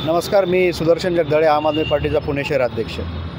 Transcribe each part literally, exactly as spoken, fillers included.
नमस्कार, मी सुदर्शन जगदाळे, आम आदमी पार्टीचा पुणे शहराध्यक्ष.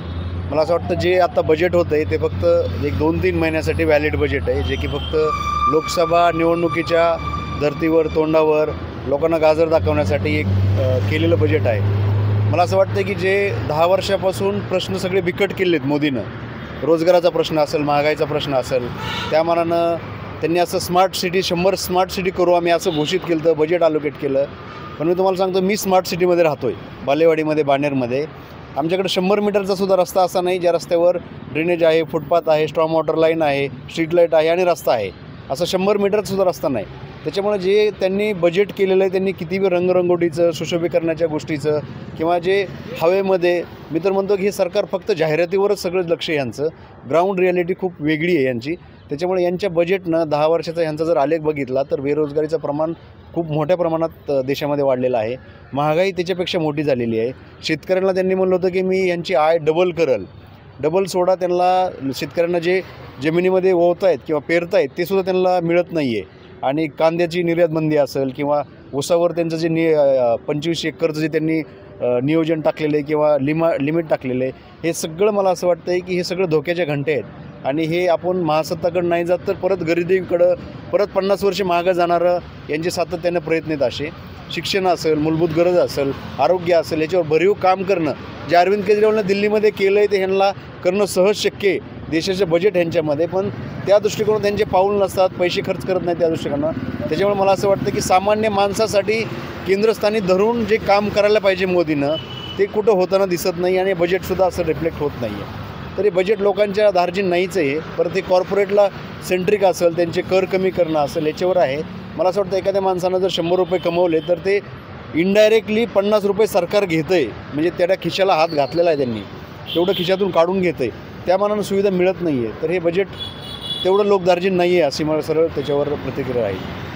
मला असं वाटतं जे आता बजेट होतं आहे ते फक्त एक दोन तीन महिन्यासाठी व्हॅलिड बजेट आहे, जे की फक्त लोकसभा निवडणुकीच्या धर्तीवर तोंडावर लोकांना गाजर दाखवण्यासाठी एक केलेलं बजेट आहे. मला असं वाटतं की जे दहा वर्षापासून प्रश्न सगळे बिकट केले आहेत मोदीनं, रोजगाराचा प्रश्न असेल, महागाईचा प्रश्न असेल, त्या मानानं त्यांनी असं स्मार्ट सिटी शंभर स्मार्ट सिटी करू आम्ही असं घोषित केलं, तर बजेट अलोकेट केलं. पण मी तुम्हाला सांगतो, मी स्मार्ट सिटीमध्ये राहतो आहे, बालेवाडीमध्ये, बाणेरमध्ये. आमच्याकडे शंभर मीटरचा सुद्धा रस्ता असा नाही ज्या रस्त्यावर ड्रेनेज आहे, फुटपाथ आहे, स्ट्रॉम वॉटर लाईन आहे, स्ट्रीट लाईट आहे आणि रस्ता आहे. असं शंभर मीटरसुद्धा रस्ता नाही. त्याच्यामुळे जे त्यांनी बजेट केलेलं आहे, त्यांनी कितीबी रंगरंगोटीचं, सुशोभीकरणाच्या गोष्टीचं किंवा जे हवेमध्ये, मी तर म्हणतो की हे सरकार फक्त जाहिरातीवरच सगळं लक्ष आहे यांचं. ग्राउंड रिॲलिटी खूप वेगळी आहे यांची. त्याच्यामुळे यांच्या बजेटनं दहा वर्षाचा ह्यांचा जर आलेख बघितला तर बेरोजगारीचं प्रमाण खूप मोठ्या प्रमाणात देशामध्ये वाढलेलं आहे. महागाई त्याच्यापेक्षा मोठी झालेली आहे. शेतकऱ्यांना त्यांनी म्हणलं होतं की मी यांची आय डबल करल. डबल सोडा, त्यांना शेतकऱ्यांना जे जमिनीमध्ये ओवत आहेत किंवा पेरत आहेत ते सुद्धा त्यांना मिळत नाही आहे. आणि कांद्याची निर्यात बंदी असेल किंवा ऊसावर त्यांचं जे नि पंचवीस एकरचं जे त्यांनी नियोजन टाकलेलं आहे किंवा लिमा लिमिट टाकलेलं आहे, हे सगळं मला असं वाटतं आहे की हे सगळं धोक्याच्या घंटे आहेत. आणि हे आपण महासत्ताकडं नाही जात तर परत गरिबीकडं परत पन्नास वर्ष मागं जाणारं यांचे सातत्याने प्रयत्न आहेत. असे शिक्षण असेल, मूलभूत गरज असेल, आरोग्य असेल, याच्यावर भरीव काम करणं जे अरविंद केजरीवालनं दिल्लीमध्ये केलं आहे ते ह्यांना करणं सहज शक्य आहे. देशाचं बजेट ह्यांच्यामध्ये, पण त्या दृष्टिकोनात त्यांचे पाऊल नसतात, पैसे खर्च करत नाही त्या दृष्टिकोनानं. त्याच्यामुळे मला असं वाटतं की सामान्य माणसासाठी केंद्रस्थानी धरून जे काम करायला पाहिजे मोदीनं, ते कुठं होताना दिसत नाही आणि बजेटसुद्धा असं रिफ्लेक्ट होत नाही आहे. तरी बजेट लोकांच्या धार्जिन नाहीच आहे. परत ते कॉर्पोरेटला सेंट्रिक असेल, त्यांचे कर कमी करणं असेल, याच्यावर आहे. मला असं वाटतं एखाद्या माणसानं जर शंभर रुपये कमवले तर ते इनडायरेक्टली पन्नास रुपये सरकार घेतं आहे, म्हणजे त्याच्या खिशाला हात घातलेला आहे त्यांनी, तेवढं खिशातून काढून घेतं आहे. त्या मानानं सुविधा मिळत नाही आहे. तर हे बजेट तेवढं लोकधार्जिन नाही आहे अशी मला सरळ त्याच्यावर प्रतिक्रिया आहे.